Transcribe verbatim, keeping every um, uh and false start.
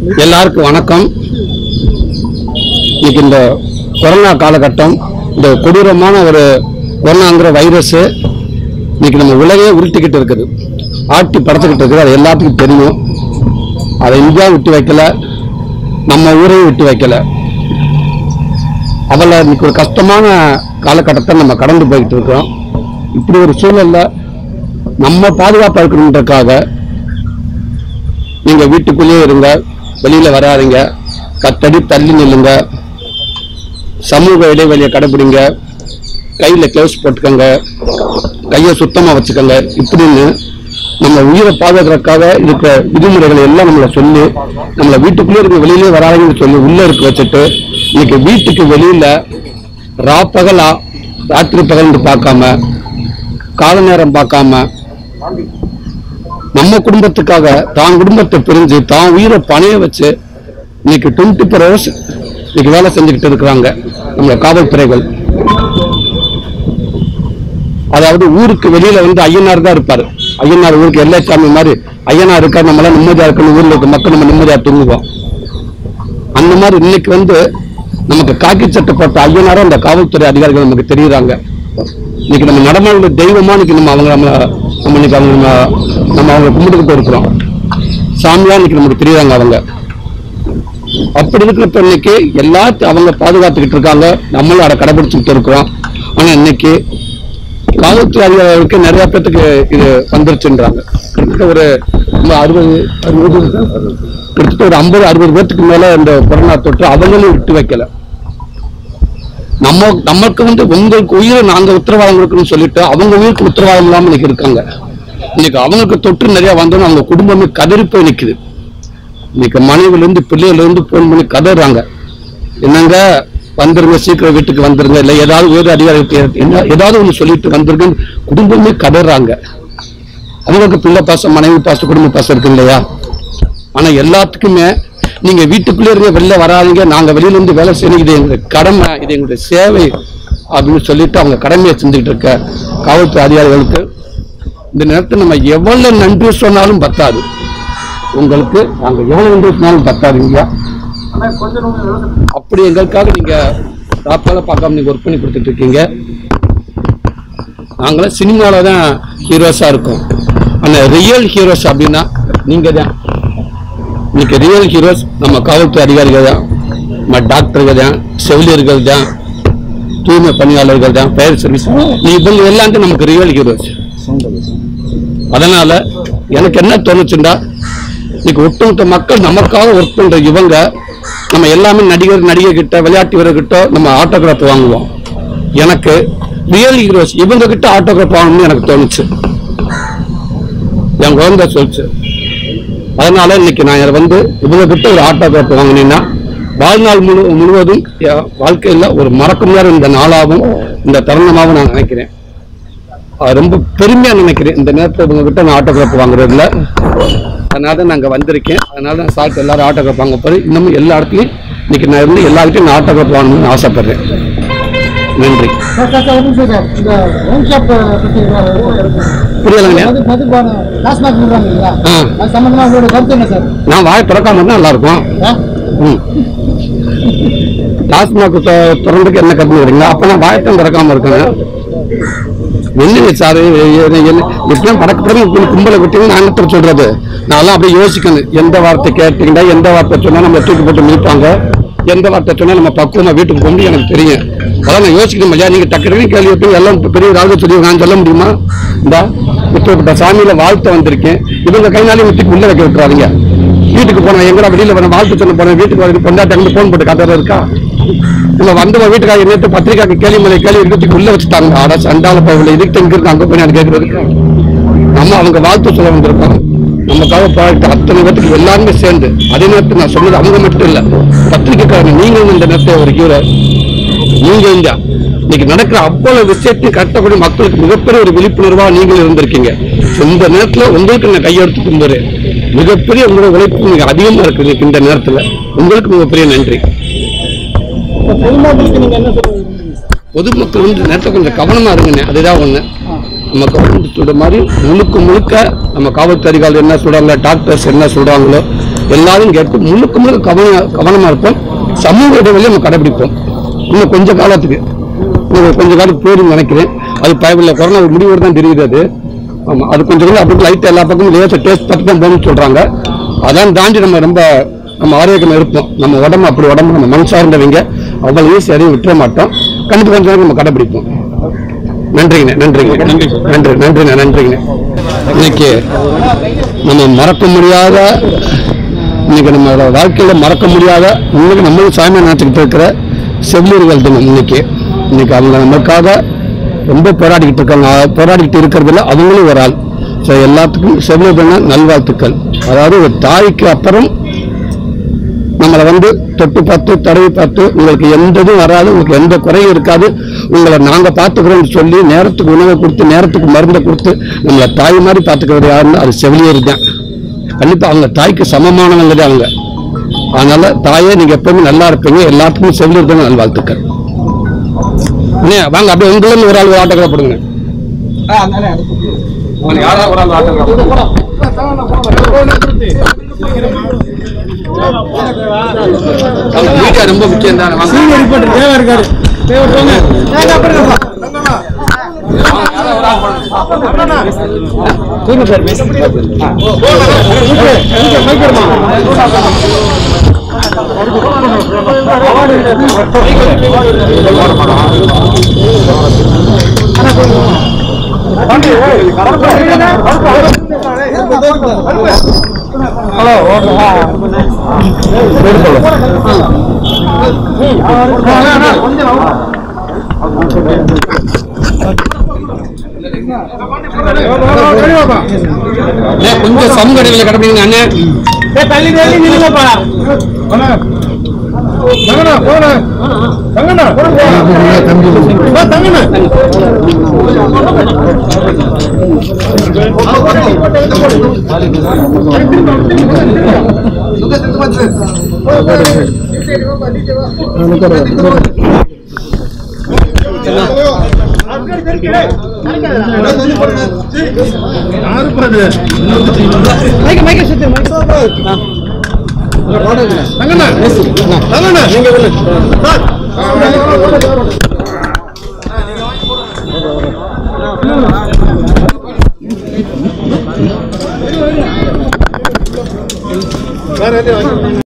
எல்லாருக்கும் வணக்கம். இன்னைக்கு இந்த கொரோனா காலகட்டம், இந்த கொடூரமான ஒரு கொரோனாங்கிற வைரஸ் இன்னைக்கு நம்ம உலகையே உருட்டிக்கிட்டு இருக்குது, ஆட்டி படைச்சுக்கிட்டு இருக்குது. அது எல்லாத்துக்கும் தெரியும். அதை இந்தியா விட்டு வைக்கல, நம்ம ஊரையும் விட்டு வைக்கல. அதில் இன்னைக்கு ஒரு கஷ்டமான காலகட்டத்தை நம்ம கடந்து போய்கிட்டு இருக்கிறோம். இப்படி ஒரு சூழல்ல நம்ம பாதுகாப்பாக இருக்கணுன்றதுக்காக நீங்க வீட்டுக்குள்ளேயே இருங்க, வெளியில வராதிங்க, கத்தடி தள்ளி நில்லுங்க, சமூக இடைவெளியை கடைபிடிங்க, கையில கிளவுஸ் போட்டுக்கோங்க, கையை சுத்தமா வச்சுக்கோங்க. இப்படின்னு நம்ம உயிரை பாதுகாக்கிறதுக்காக இருக்கிற விதிமுறைகளை எல்லாம் நம்மளை சொல்லி நம்மளை வீட்டுக்குள்ளே இருக்க வெளியிலே வராதுன்னு சொல்லி உள்ள இருக்க வச்சுட்டு இன்னைக்கு வீட்டுக்கு வெளியில ரா பகலா ராத்திரி பகல்னு பார்க்காம, கால நேரம் பார்க்காம, நம்ம குடும்பத்துக்காக தான் குடும்பத்தை பிரிஞ்சு தான் உயிரை பணைய வச்சு இன்னைக்கு டுவெண்ட்டி ஃபோர் ஹவர்ஸ் இன்னைக்கு வேலை செஞ்சுக்கிட்டு இருக்கிறாங்க நம்ம காவல்துறைகள். அதாவது ஊருக்கு வெளியில வந்து ஐயனார் தான் இருப்பாரு. ஐயனார் ஊருக்கு எல்லா சாமி மாதிரி ஐயனார் இருக்காரு, நம்மளாம் நிம்மதியா இருக்கணும், ஊர்ல இருக்க மக்கள் நம்ம நிம்மதியா தூங்குவோம். அந்த மாதிரி இன்னைக்கு வந்து நமக்கு காக்கி சட்டை போட்ட ஐயனாரும் அந்த காவல்துறை அதிகாரிகள் நமக்கு தெரியுறாங்க. இன்னைக்கு நம்ம நடமாடுற தெய்வமா இன்னைக்கு நம்ம அவங்க நம்ம நம்ம இன்னைக்கு அவங்க நம்ம அவங்க கும்பிட்டுக்கிட்டு இருக்கிறோம். சாமியா இன்னைக்கு நமக்கு தெரியுறாங்க அவங்க. அப்படி இருக்கிறப்ப இன்னைக்கு எல்லாத்தையும் அவங்க பாதுகாத்துக்கிட்டு இருக்காங்க, நம்மளும் அதை கடைபிடிச்சுக்கிட்டு இருக்கிறோம். ஆனா இன்னைக்கு காவல்துறை அதிகாரிகளுக்கு நிறைய பேருக்கு இது வந்துருச்சுன்றாங்க. கிட்டத்தட்ட ஒரு அறுபது அறுபது கிட்டத்தட்ட ஒரு ஐம்பது அறுபது பேர்த்துக்கு மேல இந்த கொரோனா தொற்று அவங்களும் விட்டு வைக்கல. நம்ம நமக்கு வந்து உங்களுக்கு உயிரை நாங்க உத்தரவாதம் கொடுக்கணும்னு சொல்லிட்டு அவங்க உயிருக்கு உத்தரவாதம் இல்லாம இன்னைக்கு இருக்காங்க. இன்னைக்கு அவங்களுக்கு தொற்று நிறைய வந்தோன்னு அவங்க குடும்பமே கதறி போய் நிக்குது. இன்னைக்கு மனைவில இருந்து பிள்ளையில இருந்து போன் பண்ணி கதறாங்க, என்னங்க வந்துருங்க, சீக்கிரம் வீட்டுக்கு வந்துருங்க, இல்ல ஏதாவது வேறு அதிகாரிகள் என்ன ஏதாவது ஒண்ணு சொல்லிட்டு வந்துருங்க, குடும்பமே கதறாங்க. அவங்களுக்கு பிள்ளை பாசம், மனைவி பாசம், குடும்ப பாசம் இருக்கு இல்லையா? ஆனா எல்லாத்துக்குமே நீங்க வீட்டுக்குள்ளே இருக்க, வெளில வராதிங்க, நாங்க வெளியில இருந்து வேலை செய்யணும், இது எங்களுடைய கடமை, இது எங்களுடைய சேவை அப்படின்னு சொல்லிட்டு அவங்க கடமையை செஞ்சுக்கிட்டு இருக்க காவல்துறை அதிகாரிகளுக்கு இந்த நேரத்தில் நம்ம எவ்வளவு நன்றி சொன்னாலும் பத்தாது. உங்களுக்கு நாங்க எவ்வளவு நன்றி சொன்னாலும் பத்தாதுங்க. அப்படி எங்களுக்காக நீங்க ராப்பால பார்க்காம நீங்க ஒர்க் பண்ணி கொடுத்துட்டு இருக்கீங்க. நாங்களாம் சினிமாவில தான் ஹீரோஸா இருக்கோம், ஆனா ரியல் ஹீரோஸ் அப்படின்னா நீங்க தான். இன்னைக்கு ரியல் ஹீரோஸ் நம்ம காவல்துறை அதிகாரிகள் தான், நம்ம டாக்டர்கள் தான், செவிலியர்கள் தான், தூய்மை பணியாளர்கள் தான், ஃபயர் சர்வீஸ், இவங்க எல்லாம் நமக்கு ரியல் ஹீரோஸ். அதனால எனக்கு என்ன தோணுச்சுண்டா, இன்னைக்கு ஒட்டுமொத்த மக்கள் நமக்காக ஒர்க் பண்ற இவங்க, நம்ம எல்லாமே நடிகர் நடிகை கிட்ட, விளையாட்டு வீரர் கிட்ட நம்ம ஆட்டோகிராஃப் வாங்குவோம். எனக்கு ரியல் ஹீரோஸ் இவங்க கிட்ட ஆட்டோகிராஃப் வாங்கணும்னு எனக்கு தோணுச்சு, என் குழந்தை சொல்லிச்சு. அதனால இன்னைக்கு நான் வந்து இவங்க கிட்ட ஒரு ஆட்டோகிராஃப் வாங்கினீங்கன்னா வாழ்நாள் முழு முழுவதும் வாழ்க்கையில் ஒரு மறக்க முடியாத இந்த நாளாகவும் இந்த தருணமாகவும் நான் நினைக்கிறேன். ரொம்ப பெருமையா நினைக்கிறேன் இந்த நேரத்தில் இவங்க கிட்ட நான் ஆட்டோகிராஃப் வாங்குறதுல. அதனால தான் நாங்கள் வந்திருக்கேன். அதனால தான் சாப்பிட்டு எல்லாரும் ஆட்டோகிராஃப் வாங்க போறேன். இன்னமும் எல்லா இடத்துலையும் இன்னைக்கு நான் இருந்து எல்லாருக்கிட்டையும் நான் ஆட்டோகிராஃப் வாங்கணும்னு ஆசைப்படுறேன். நன்றி. புரியலங்க, நான் வாய் திறக்காம இருந்தா நல்லா இருக்கும். டாஸ்மாக் திறந்துக்கு என்ன கருத்து வரீங்களா? அப்ப நான் வாயத்தான் திறக்காம இருக்கேன். என்ன சாரு இப்பெல்லாம் படக்கப்பட கும்பலை விட்டீங்க, நான் என்ன சொல்றது? நான் அப்படியே யோசிக்கணும், எந்த வார்த்தை கேட்டீங்கன்னா எந்த வார்த்தை சொன்னா நம்ம தூக்கி போட்டு மிதிப்பாங்க, எந்த வார்த்தை சொன்னா நம்ம பக்குவமா வீட்டுக்கு போக முடியும் எனக்கு தெரியும். அதான் நான் யோசிக்கணும். ஐயா நீங்க டக்குனு கேள்வி வைப்பீங்க, எல்லாம் பெரிய ராக சொல்லி நான் சொல்ல முடியுமா? இந்தா இப்ப சாமியில வாழ்த்த வந்திருக்கேன், இவங்க கைனாலே வீட்டுக்கு உள்ள வைக்க விட்டுறாதீங்க. வீட்டுக்கு போனா எங்கடா வெளியில வேணும் வாழ்த்து சொன்ன போனேன், வீட்டுக்கு வந்து பொண்டாட்டி போன் போட்டு கதை இருக்கா? நம்ம வந்த வீட்டுக்காக நேற்று பத்திரிக்காக்கு கேள்வி மலை கேள்வி இருக்கிறதுக்கு உள்ள வச்சுட்டாங்க. ஆடா சண்டால போகல, இதுக்கு எங்க இருக்கு அங்க போய் நான் கேட்கறதுக்கு நம்ம அவங்க வாழ்த்து சொல்ல வந்திருக்கோம். நமக்காக போராட்ட அத்தனை பேருக்கு எல்லாருமே சேர்ந்து, அதே நேரத்தில் நான் சொன்னது அவங்க மட்டும் இல்ல, பத்திரிக்கைக்காரங்க நீங்களும் இந்த நேரத்தை ஒரு ஹீரோ. நீங்க இந்த இன்னைக்கு நடக்கிற அவ்வளவு விஷயத்தையும் கட்டக்கூடிய மக்களுக்கு மிகப்பெரிய ஒரு விழிப்புணர்வா நீங்கள் இருந்திருக்கீங்க. இந்த நேரத்தில் உங்களுக்கு நான் கையெடுத்து கும்புறேன். மிகப்பெரிய உங்களோட உழைப்பு மிக அதிகமா இருக்கு இந்த நேரத்தில். உங்களுக்கு மிகப்பெரிய நன்றி. பொதுமக்கள் வந்து நேரத்தை கொஞ்சம் கவனமா இருங்க, அதுதான் ஒண்ணு. நம்ம கவர்மெண்ட் சொல்ற மாதிரி முழுக்க முழுக்க நம்ம காவல்துறை அதிகாரிகள் என்ன சொல்றாங்களோ, டாக்டர்ஸ் என்ன சொல்றாங்களோ எல்லாரும் கேட்டு முழுக்க முழுக்க கவன கவனமா இருப்போம். சமூக இடைவெளியை நம்ம கடைபிடிப்போம். இன்னும் கொஞ்ச காலத்துக்கு கொஞ்ச காலத்துக்கு போயிடும் நினைக்கிறேன். அது பயமில்லை, கொரோனா முடிவோடு தான் தெரியுது அது. ஆமா, அது கொஞ்சம் கொஞ்சம் அப்படி லைட் எல்லா பக்கமும் லேசாக டேஸ்ட் பார்த்து தான் போகணும்னு சொல்றாங்க. அதான் தாண்டி நம்ம ரொம்ப நம்ம ஆரோக்கியமா இருப்போம். நம்ம உடம்பு அப்படி உடம்பு நம்ம மண் சார்ந்தவங்க, அவ்வளோ ஈஸி எதையும் விட்டுற மாட்டோம். கண்டிப்பாக கொஞ்சம் நேரம் நம்ம கடைபிடிப்போம். நன்றிங்கண்ணே, நன்றிங்க, நன்றி நன்றி நன்றிண்ணே, நன்றிங்கண்ணே. இன்னைக்கு நம்ம மறக்க முடியாத, இன்னைக்கு நம்ம வாழ்க்கையில மறக்க முடியாத, இன்னைக்கு நம்மளும் சாயமே நினைச்சுக்கிட்டு இருக்கிற செவிலியர்கள் தினம். இன்னைக்கு இன்னைக்கு அவங்க நமக்காக ரொம்ப போராடிக்கிட்டு இருக்காங்க. போராடிக்கிட்டு இருக்கிறதுல அவங்களும் ஒரு ஆள். ஸோ எல்லாத்துக்கும் செவிலியர் தின நல்வாழ்த்துக்கள். அதாவது ஒரு தாய்க்கு அப்புறம் நம்மளை வந்து தொட்டு பார்த்து தடவி பார்த்து உங்களுக்கு எந்த இதுவும் வராது, உங்களுக்கு எந்த குறையும் இருக்காது, உங்களை நாங்கள் பார்த்துக்கிறோம்னு சொல்லி நேரத்துக்கு உணவை கொடுத்து நேரத்துக்கு மருந்தை கொடுத்து நம்மளை தாய் மாதிரி பார்த்துக்கிறது யாருன்னு அது செவிலியர் தான். கண்டிப்பாக அவங்க தாய்க்கு சமமானவங்க தான் அவங்க. அதனால தாயே நீங்க எப்பவுமே நல்லா இருப்பீங்க. எல்லாத்துக்கும் செவிலியர் தின நல்வாழ்த்துக்கள். வாங்க அப்படியே உங்களும் ஒரு ஆள் ஒரு ஆட்டோகிராஃப் போடுங்க. ரொம்ப முக்கியம் தான். கொஞ்சம் சமூக இடைவெளி கடைபிடிங்க அண்ணே. தள்ளி தள்ளி நில்லுங்கப்பா. தங்கண்ணா போடா. தங்கண்ணா தங்கண்ணா தங்கண்ணா நீங்க